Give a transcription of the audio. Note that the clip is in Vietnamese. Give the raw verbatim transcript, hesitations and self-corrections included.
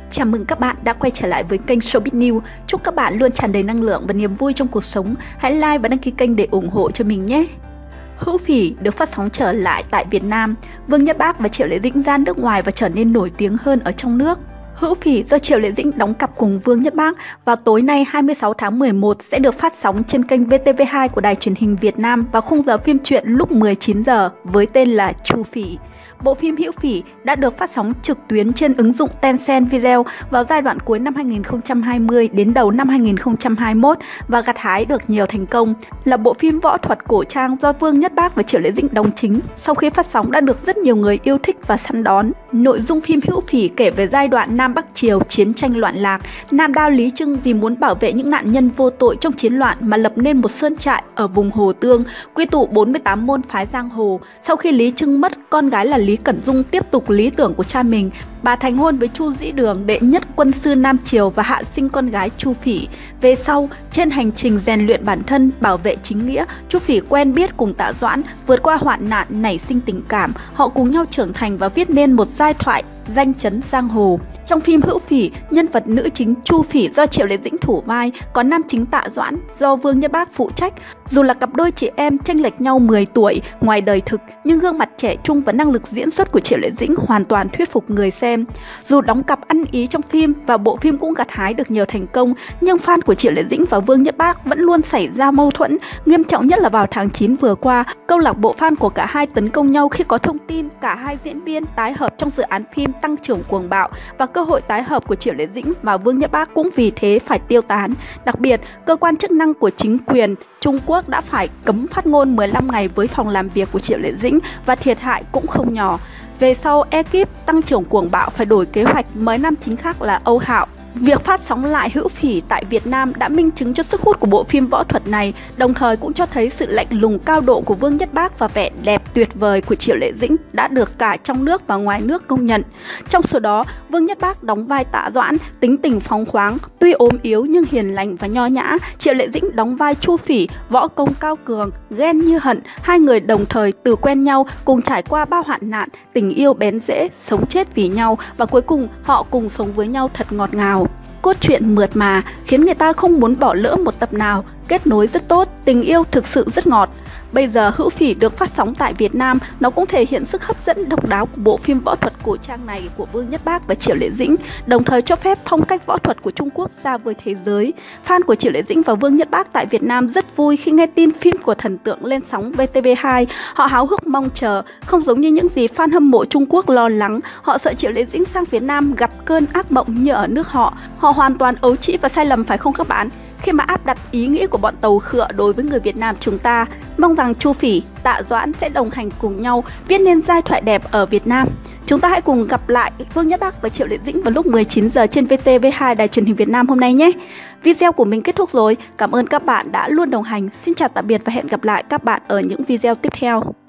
Chào mừng các bạn đã quay trở lại với kênh Showbiz News. Chúc các bạn luôn tràn đầy năng lượng và niềm vui trong cuộc sống. Hãy like và đăng ký kênh để ủng hộ cho mình nhé. Hữu Phỉ được phát sóng trở lại tại Việt Nam. Vương Nhất Bác và Triệu Lệ Dĩnh ra nước ngoài và trở nên nổi tiếng hơn ở trong nước. Hữu Phỉ do Triệu Lệ Dĩnh đóng cặp cùng Vương Nhất Bác vào tối nay hai mươi sáu tháng mười một sẽ được phát sóng trên kênh vê tê vê hai của Đài Truyền hình Việt Nam vào khung giờ phim truyện lúc mười chín giờ với tên là Chu Phỉ. Bộ phim Hữu Phỉ đã được phát sóng trực tuyến trên ứng dụng Tencent Video vào giai đoạn cuối năm hai nghìn không trăm hai mươi đến đầu năm hai nghìn không trăm hai mươi mốt và gặt hái được nhiều thành công. Là bộ phim võ thuật cổ trang do Vương Nhất Bác và Triệu Lệ Dĩnh đóng chính, sau khi phát sóng đã được rất nhiều người yêu thích và săn đón. Nội dung phim Hữu Phỉ kể về giai đoạn Nam Bắc Triều chiến tranh loạn lạc. Nam đao Lý Trưng vì muốn bảo vệ những nạn nhân vô tội trong chiến loạn mà lập nên một sơn trại ở vùng Hồ Tương, quy tụ bốn mươi tám môn phái giang hồ. Sau khi Lý Trưng mất, con gái là Lý Cẩn Dung tiếp tục lý tưởng của cha mình. Bà thành hôn với Chu Dĩ Đường, đệ nhất quân sư Nam Triều và hạ sinh con gái Chu Phỉ. Về sau, trên hành trình rèn luyện bản thân, bảo vệ chính nghĩa, Chu Phỉ quen biết cùng Tạ Doãn, vượt qua hoạn nạn, nảy sinh tình cảm. Họ cùng nhau trưởng thành và viết nên một giai thoại danh chấn giang hồ. Trong phim Hữu Phỉ, nhân vật nữ chính Chu Phỉ do Triệu Lệ Dĩnh thủ vai, còn nam chính Tạ Doãn do Vương Nhất Bác phụ trách. Dù là cặp đôi chị em chênh lệch nhau mười tuổi ngoài đời thực, nhưng gương mặt trẻ trung và năng lực diễn xuất của Triệu Lệ Dĩnh hoàn toàn thuyết phục người xem. Dù đóng cặp ăn ý trong phim và bộ phim cũng gặt hái được nhiều thành công, nhưng fan của Triệu Lệ Dĩnh và Vương Nhất Bác vẫn luôn xảy ra mâu thuẫn. Nghiêm trọng nhất là vào tháng chín vừa qua, câu lạc bộ fan của cả hai tấn công nhau khi có thông tin cả hai diễn viên tái hợp trong dự án phim Tăng trưởng cuồng bạo, và cơ hội tái hợp của Triệu Lệ Dĩnh và Vương Nhất Bác cũng vì thế phải tiêu tán. Đặc biệt, cơ quan chức năng của chính quyền Trung Quốc đã phải cấm phát ngôn mười lăm ngày với phòng làm việc của Triệu Lệ Dĩnh và thiệt hại cũng không nhỏ. Về sau, ekip Tăng trưởng cuồng bạo phải đổi kế hoạch mời nam chính khác là Âu Hạo. Việc phát sóng lại Hữu Phỉ tại Việt Nam đã minh chứng cho sức hút của bộ phim võ thuật này, đồng thời cũng cho thấy sự lạnh lùng cao độ của Vương Nhất Bác và vẻ đẹp tuyệt vời của Triệu Lệ Dĩnh đã được cả trong nước và ngoài nước công nhận. Trong số đó, Vương Nhất Bác đóng vai Tạ Doãn, tính tình phóng khoáng, tuy ốm yếu nhưng hiền lành và nho nhã. Triệu Lệ Dĩnh đóng vai Chu Phỉ, võ công cao cường, ghen như hận. Hai người đồng thời từ quen nhau, cùng trải qua bao hoạn nạn, tình yêu bén rễ, sống chết vì nhau và cuối cùng họ cùng sống với nhau thật ngọt ngào. Cốt truyện mượt mà khiến người ta không muốn bỏ lỡ một tập nào, kết nối rất tốt, tình yêu thực sự rất ngọt. Bây giờ Hữu Phỉ được phát sóng tại Việt Nam, nó cũng thể hiện sức hấp dẫn độc đáo của bộ phim võ thuật cổ trang này của Vương Nhất Bác và Triệu Lệ Dĩnh, đồng thời cho phép phong cách võ thuật của Trung Quốc ra với thế giới. Fan của Triệu Lệ Dĩnh và Vương Nhất Bác tại Việt Nam rất vui khi nghe tin phim của thần tượng lên sóng vê tê vê hai. Họ háo hức mong chờ, không giống như những gì fan hâm mộ Trung Quốc lo lắng. Họ sợ Triệu Lệ Dĩnh sang Việt Nam gặp cơn ác mộng như ở nước họ. Họ hoàn toàn ấu trĩ và sai lầm phải không các bạn? Khi mà áp đặt ý nghĩ của bọn tàu khựa đối với người Việt Nam chúng ta. Mong rằng Chu Phỉ, Tạ Doãn sẽ đồng hành cùng nhau viết nên giai thoại đẹp ở Việt Nam. Chúng ta hãy cùng gặp lại Vương Nhất Bác và Triệu Lệ Dĩnh vào lúc mười chín giờ trên vê tê vê hai Đài Truyền hình Việt Nam hôm nay nhé. Video của mình kết thúc rồi. Cảm ơn các bạn đã luôn đồng hành. Xin chào tạm biệt và hẹn gặp lại các bạn ở những video tiếp theo.